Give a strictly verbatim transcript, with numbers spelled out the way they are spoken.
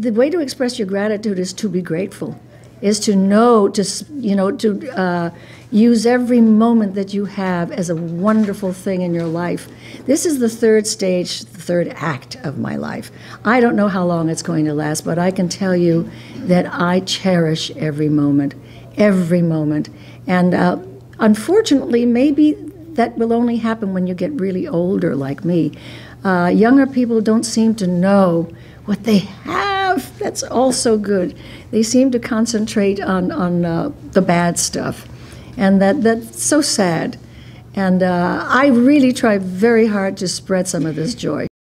the way to express your gratitude is to be grateful, is to know, to, s- you know, to uh, use every moment that you have as a wonderful thing in your life. This is the third stage, the third act of my life. I don't know how long it's going to last, but I can tell you that I cherish every moment, every moment. And uh, unfortunately, maybe that will only happen when you get really older like me. Uh, younger people don't seem to know what they have. That's also good. They seem to concentrate on, on uh, the bad stuff. And that, that's so sad. And uh, I really try very hard to spread some of this joy.